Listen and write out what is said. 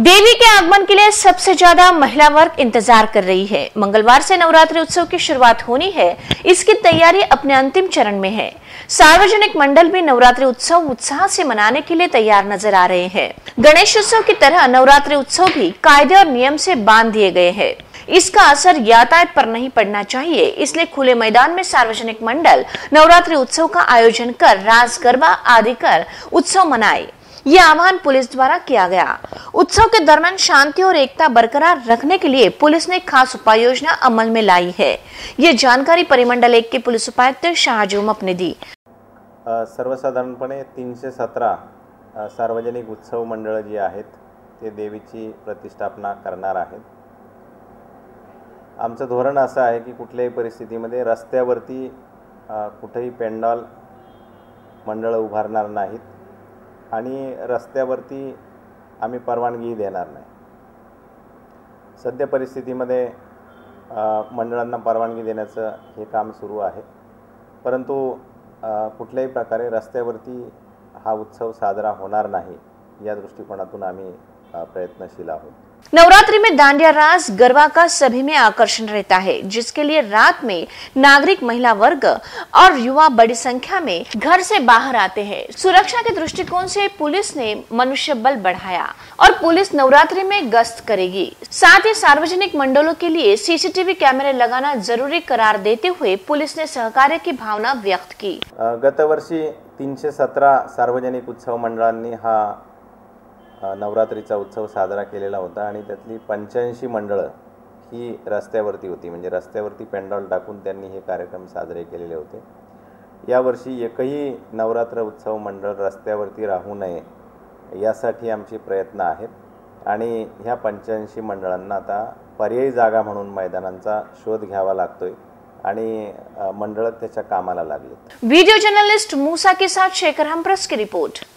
देवी के आगमन के लिए सबसे ज्यादा महिला वर्ग इंतजार कर रही है। मंगलवार से नवरात्रि उत्सव की शुरुआत होनी है। इसकी तैयारी अपने अंतिम चरण में है। सार्वजनिक मंडल भी नवरात्रि उत्सव उत्साह से मनाने के लिए तैयार नजर आ रहे हैं। गणेश उत्सव की तरह नवरात्रि उत्सव भी कायदे और नियम से बांध दिए गए हैं। इसका असर यातायात पर नहीं पड़ना चाहिए, इसलिए खुले मैदान में सार्वजनिक मंडल नवरात्रि उत्सव का आयोजन कर रास गरबा आदि कर उत्सव मनाए, ये आह्वान पुलिस द्वारा किया गया। उत्सव के दरमियान शांति और एकता बरकरार रखने के लिए पुलिस ने खास उपाय योजना अमल में लाई है। ये जानकारी परिमंडल 1 के पुलिस उपायुक्त शाहजूमप ने दी। सर्वसाधारणपणे 317 सार्वजनिक उत्सव मंडळ जी आहेत ते देवीची प्रतिष्ठापना करणार आहेत। आमचं धोरण असं आहे की कुठल्याही परिस्थितीमध्ये रस्त्यावरती कुठेही पेंडॉल मंडळ उभारणार नाहीत आणि रस्त्यावरती आम्ही परवानगी देणार नाही। सध्या परिस्थितीमध्ये मंडळांना परवानगी देण्याचं हे काम सुरू आहे, परंतु कुठल्याही प्रकारे रस्त्यावरती हा उत्सव साजरा होणार नाही या दृष्टिकोनातून आम्ही प्रयत्नशील आहोत। नवरात्रि में दांडिया रास गरबा का सभी में आकर्षण रहता है, जिसके लिए रात में नागरिक महिला वर्ग और युवा बड़ी संख्या में घर से बाहर आते हैं। सुरक्षा के दृष्टिकोण से पुलिस ने मनुष्य बल बढ़ाया और पुलिस नवरात्रि में गश्त करेगी। साथ ही सार्वजनिक मंडलों के लिए सीसीटीवी कैमरे लगाना जरूरी करार देते हुए पुलिस ने सहकार्य की भावना व्यक्त की। गतवर्षी 317 सार्वजनिक उत्सव मंडळांनी हा नवरात्रीचा उत्सव साजरा केलेला होता आणि त्यातली 85 मंडळं ही रस्त्यावरती होती, म्हणजे रस्त्यावरती पेंडॉल टाकून त्यांनी हे कार्यक्रम साजरे केलेले होते। यावर्षी एकही नवरात्र उत्सव मंडळ रस्त्यावरती राहू नये यासाठी आमचे प्रयत्न आहेत आणि ह्या 85 मंडळांना आता पर्यायी जागा म्हणून मैदानांचा शोध घ्यावा लागतोय आणि मंडळ त्याच्या कामाला लागले। वीडियो जर्नलिस्ट मूसा के साथ शेखर हमप्रस की रिपोर्ट।